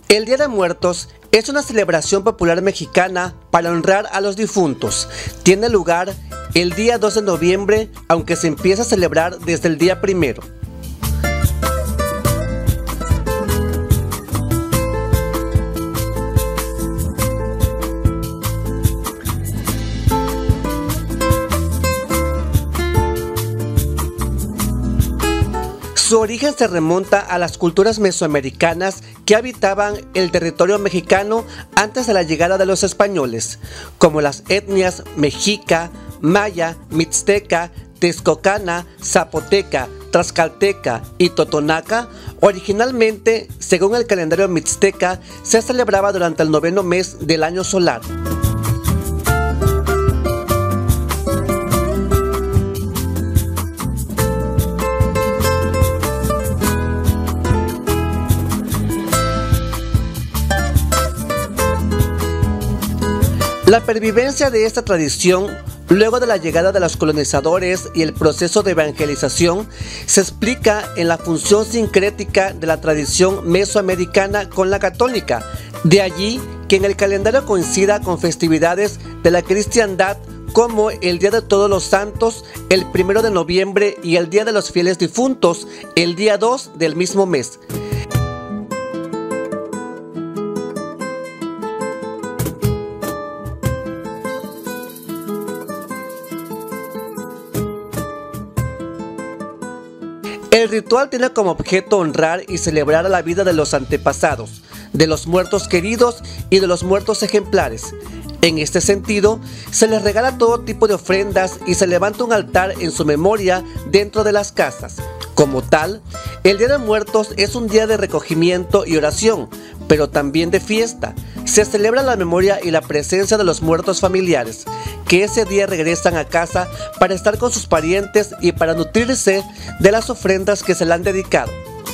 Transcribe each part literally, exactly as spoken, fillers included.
El Día de Muertos es una celebración popular mexicana para honrar a los difuntos. Tiene lugar el día dos de noviembre, aunque se empieza a celebrar desde el día primero. Su origen se remonta a las culturas mesoamericanas que habitaban el territorio mexicano antes de la llegada de los españoles, como las etnias mexica, maya, mixteca, texcocana, zapoteca, tlaxcalteca y totonaca. Originalmente, según el calendario mixteca, se celebraba durante el noveno mes del año solar. La pervivencia de esta tradición, luego de la llegada de los colonizadores y el proceso de evangelización, se explica en la función sincrética de la tradición mesoamericana con la católica. De allí que en el calendario coincida con festividades de la cristiandad como el Día de Todos los Santos, el primero de noviembre, y el Día de los Fieles Difuntos, el día dos del mismo mes. El ritual tiene como objeto honrar y celebrar la vida de los antepasados, de los muertos queridos y de los muertos ejemplares. En este sentido, se les regala todo tipo de ofrendas y se levanta un altar en su memoria dentro de las casas. Como tal, el Día de Muertos es un día de recogimiento y oración, pero también de fiesta. Se celebra la memoria y la presencia de los muertos familiares, que ese día regresan a casa para estar con sus parientes y para nutrirse de las ofrendas que se le han dedicado.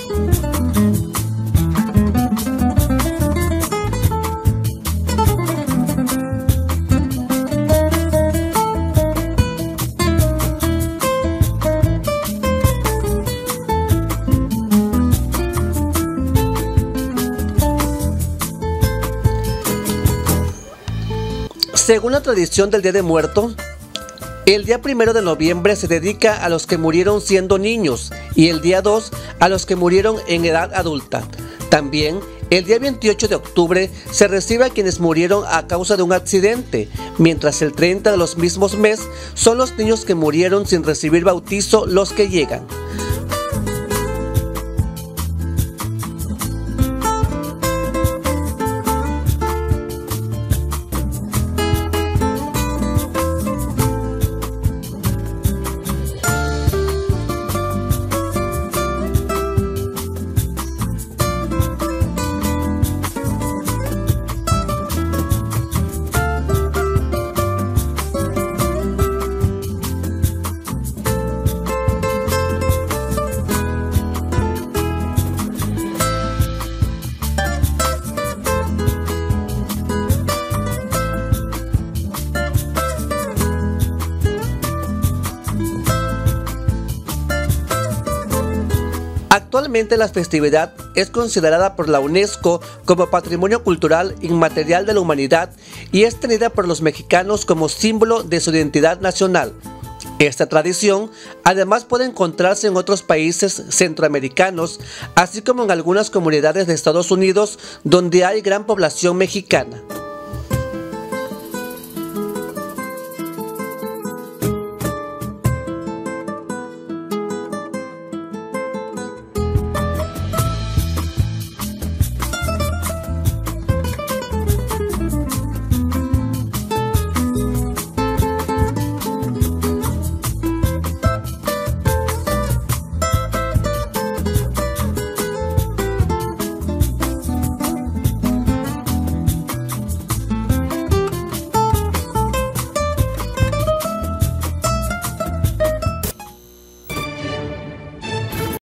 Según la tradición del Día de Muertos, el día primero de noviembre se dedica a los que murieron siendo niños y el día dos a los que murieron en edad adulta. También el día veintiocho de octubre se recibe a quienes murieron a causa de un accidente, mientras el treinta de los mismos meses son los niños que murieron sin recibir bautizo los que llegan. Actualmente la festividad es considerada por la UNESCO como Patrimonio Cultural Inmaterial de la Humanidad y es tenida por los mexicanos como símbolo de su identidad nacional. Esta tradición además puede encontrarse en otros países centroamericanos, así como en algunas comunidades de Estados Unidos donde hay gran población mexicana.